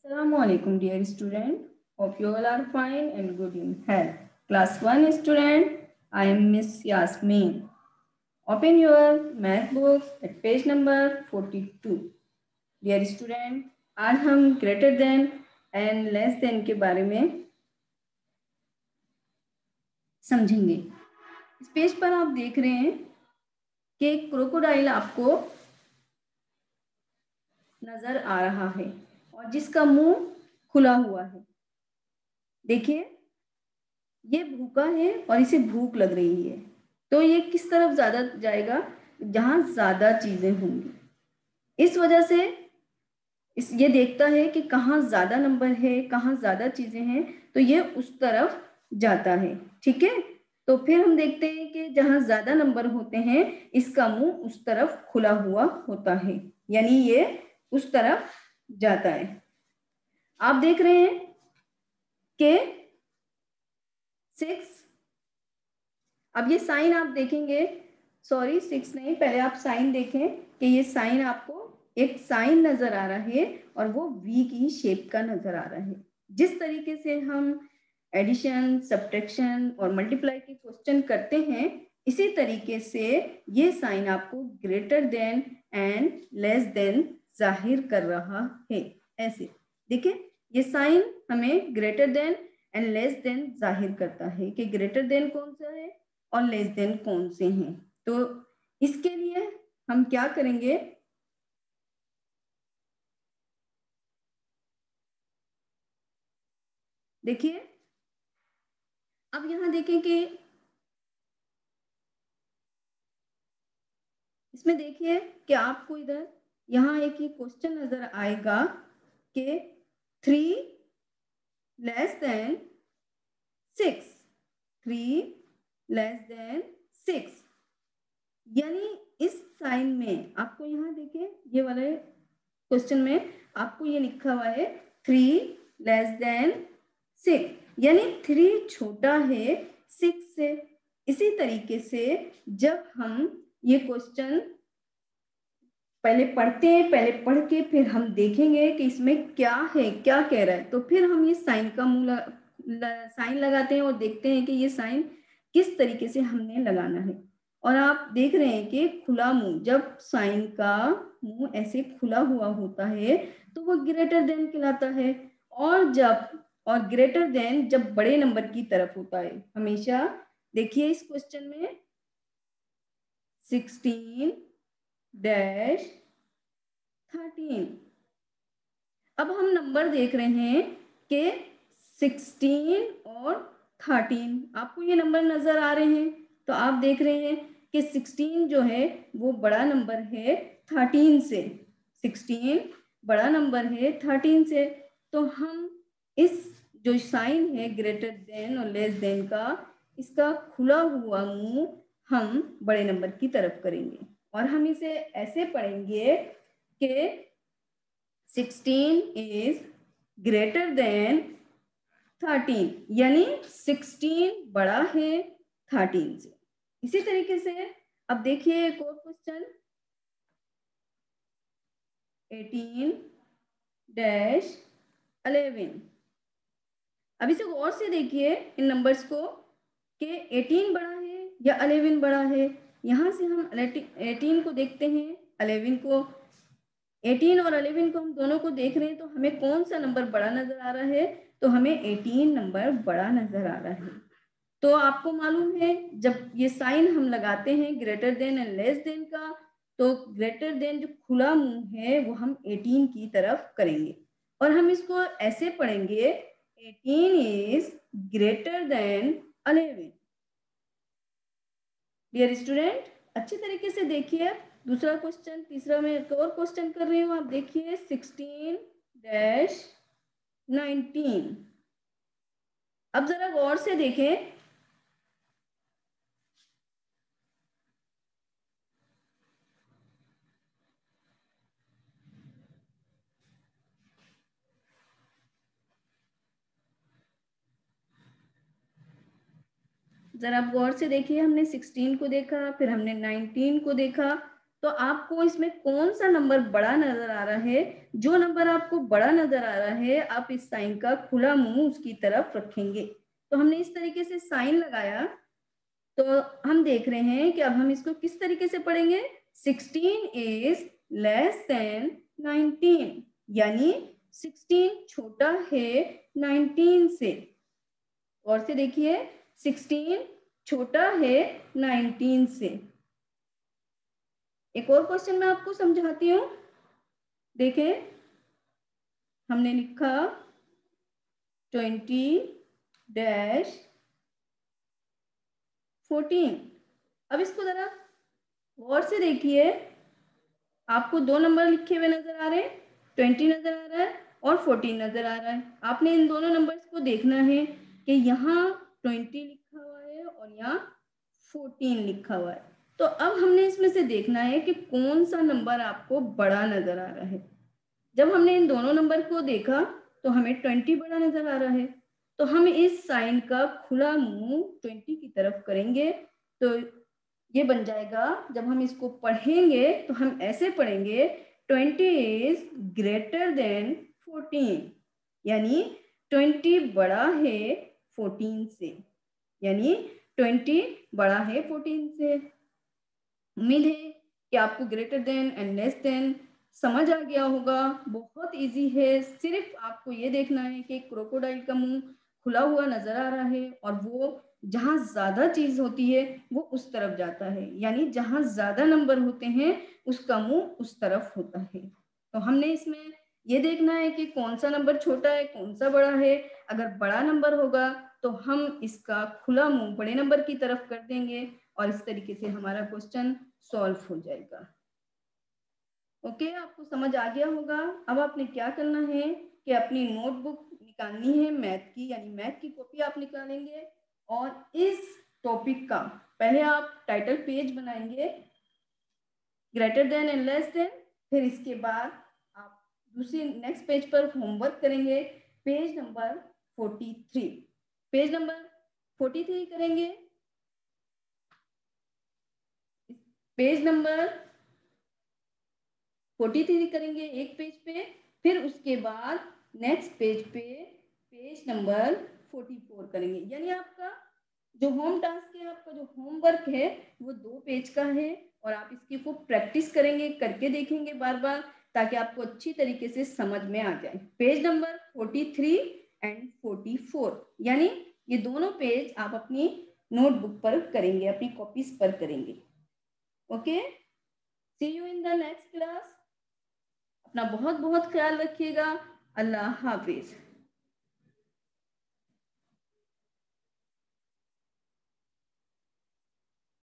Assalamu alaikum dear student. Hope you all are fine and good in health. Class 1 student, I am Miss Yasmin. Open your math books at page number 42. Dear student, आज हम greater than and less than के बारे में समझेंगे। इस page पर आप देख रहे हैं कि क्रोकोडाइल आपको नजर आ रहा है और जिसका मुंह खुला हुआ है। देखिए, ये भूखा है और इसे भूख लग रही है, तो ये किस तरफ ज्यादा जाएगा? जहां ज्यादा चीजें होंगी। इस वजह से ये देखता है कि कहाँ ज्यादा नंबर है, कहाँ ज्यादा चीजें हैं, तो ये उस तरफ जाता है। ठीक है, तो फिर हम देखते हैं कि जहां ज्यादा नंबर होते हैं इसका मुंह उस तरफ खुला हुआ होता है, यानी ये उस तरफ जाता है। आप देख रहे हैं कि 6, अब ये साइन आप देखेंगे, सॉरी 6 नहीं, पहले आप साइन देखें कि ये साइन आपको एक साइन नजर आ रहा है और वो वी की शेप का नजर आ रहा है। जिस तरीके से हम एडिशन, सब्ट्रैक्शन और मल्टीप्लाई के क्वेश्चन करते हैं, इसी तरीके से ये साइन आपको greater than and less than जाहिर कर रहा है। ऐसे देखिए, ये साइन हमें greater than and less than जाहिर करता है कि ग्रेटर देन कौन सा है और लेस देन कौन से हैं। तो इसके लिए हम क्या करेंगे? देखिए, अब यहां देखें कि इसमें देखिए कि आपको इधर यहाँ एक ही क्वेश्चन नजर आएगा कि 3 लेस देन 6, 3 लेस देन 6, यानी इस साइन में आपको यहाँ देखिए, ये वाले क्वेश्चन में आपको ये लिखा हुआ है 3 लेस देन 6, यानी 3 छोटा है 6 से। इसी तरीके से जब हम ये क्वेश्चन पहले पढ़ते हैं, पहले पढ़ के फिर हम देखेंगे कि इसमें क्या है, क्या कह रहा है, तो फिर हम ये साइन का मुंह साइन लगाते हैं और देखते हैं कि ये साइन किस तरीके से हमने लगाना है। और आप देख रहे हैं कि खुला मुंह, जब साइन का मुंह ऐसे खुला हुआ होता है तो वो ग्रेटर देन कहलाता है। और ग्रेटर देन जब बड़े नंबर की तरफ होता है हमेशा। देखिए इस क्वेश्चन में 16-13, अब हम नंबर देख रहे हैं कि 16 और 13, आपको ये नंबर नजर आ रहे हैं, तो आप देख रहे हैं कि 16 जो है वो बड़ा नंबर है 13 से। 16 बड़ा नंबर है 13 से, तो हम इस जो साइन है ग्रेटर देन और लेस देन का, इसका खुला हुआ मुंह हम बड़े नंबर की तरफ करेंगे और हम इसे ऐसे पढ़ेंगे कि 16 is greater than 13, यानी 16 बड़ा है 13 से। इसी तरीके से अब देखिए एक और क्वेश्चन 18-11, अब इसे गौर से देखिए इन नंबर्स को कि 18 बड़ा है या 11 बड़ा है। यहां से हम 18 को देखते हैं, 11 को, 18 और 11 को हम दोनों को देख रहे हैं, तो हमें कौन सा नंबर बड़ा नजर आ रहा है? तो हमें 18 नंबर बड़ा नजर आ रहा है। तो आपको मालूम है जब ये साइन हम लगाते हैं greater than and less than का, तो ग्रेटर देन जो खुला मुंह है वो हम 18 की तरफ करेंगे और हम इसको ऐसे पढ़ेंगे 18 is greater than 11। Dear student, अच्छी तरीके से देखिए। दूसरा क्वेश्चन, तीसरा में एक और क्वेश्चन कर रही हूँ, आप देखिए 16-19, अब जरा गौर से देखें। जरा आप गौर से देखिए, हमने 16 को देखा, फिर हमने 19 को देखा, तो आपको इसमें कौन सा नंबर बड़ा नजर आ रहा है? जो नंबर आपको बड़ा नजर आ रहा है, आप इस साइन का खुला मुंह उसकी तरफ रखेंगे। तो हमने इस तरीके से साइन लगाया, तो हम देख रहे हैं कि अब हम इसको किस तरीके से पढ़ेंगे? 16 इज लेस देन 19, यानी 16 छोटा है 19 से। और से देखिए, 16 छोटा है 19 से। एक और क्वेश्चन मैं आपको समझाती हूँ। देखें, हमने लिखा 20-14। अब इसको जरा गौर से देखिए, आपको दो नंबर लिखे हुए नजर आ रहे हैं, 20 नजर आ रहा है और 14 नजर आ रहा है। आपने इन दोनों नंबर्स को देखना है कि यहाँ 20 लिखा हुआ है और यहाँ 14 लिखा हुआ है। तो अब हमने इसमें से देखना है कि कौन सा नंबर आपको बड़ा नजर आ रहा है। जब हमने इन दोनों नंबर को देखा तो हमें 20 बड़ा नजर आ रहा है, तो हम इस साइन का खुला मुंह 20 की तरफ करेंगे। तो ये बन जाएगा, जब हम इसको पढ़ेंगे तो हम ऐसे पढ़ेंगे, 20 इज ग्रेटर देन 14, यानी 20 बड़ा है 14 से, यानी 20 बड़ा है 14 से। उम्मीद है कि आपको greater than and less than समझ आ गया होगा। बहुत इजी है, सिर्फ आपको ये देखना है कि क्रोकोडाइल का मुंह खुला हुआ नजर आ रहा है और वो जहाँ ज्यादा चीज होती है वो उस तरफ जाता है, यानी जहाँ ज्यादा नंबर होते हैं उसका मुंह उस तरफ होता है। तो हमने इसमें ये देखना है कि कौन सा नंबर छोटा है कौन सा बड़ा है। अगर बड़ा नंबर होगा तो हम इसका खुला मुंह बड़े नंबर की तरफ कर देंगे और इस तरीके से हमारा क्वेश्चन सॉल्व हो जाएगा। ओके, आपको समझ आ गया होगा। अब आपने क्या करना है कि अपनी नोटबुक निकालनी है मैथ की, यानी मैथ की कॉपी आप निकालेंगे और इस टॉपिक का पहले आप टाइटल पेज बनाएंगे, greater than and less than. फिर इसके बाद आप दूसरी नेक्स्ट पेज पर होमवर्क करेंगे, पेज नंबर 43। पेज नंबर 43 करेंगे, पेज नंबर 43 करेंगे एक पेज पे, फिर उसके बाद नेक्स्ट पेज पे पेज नंबर 44 करेंगे। यानी आपका जो होम टास्क है, आपका जो होमवर्क है वो 2 पेज का है और आप इसकी को प्रैक्टिस करेंगे, करके देखेंगे बार बार, ताकि आपको अच्छी तरीके से समझ में आ जाए। पेज नंबर 43 एंड 44, यानी ये दोनों पेज आप अपनी नोटबुक पर करेंगे, अपनी कॉपीज पर करेंगे। Okay, see you in the next class. अपना बहुत बहुत ख्याल रखिएगा। अल्लाह हाफिज।